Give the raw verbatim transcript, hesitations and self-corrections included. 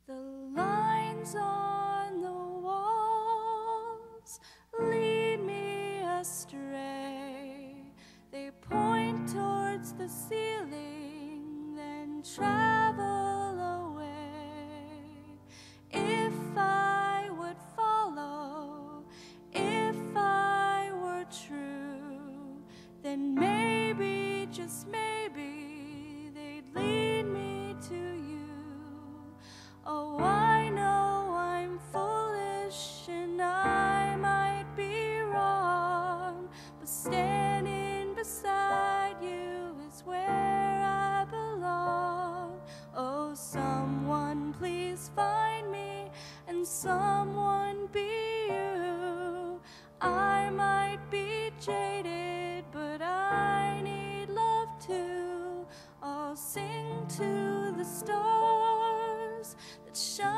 The lines on the walls lead me astray. They point towards the ceiling, then travel away. If I would follow, if I were true, then maybe, just maybe, they'd lead me to you. Oh, I know I'm foolish and I might be wrong, but standing beside you is where I belong. Oh, someone please find me, and someone be you. I might be jaded, but I need love too. I'll sing to the stars that shine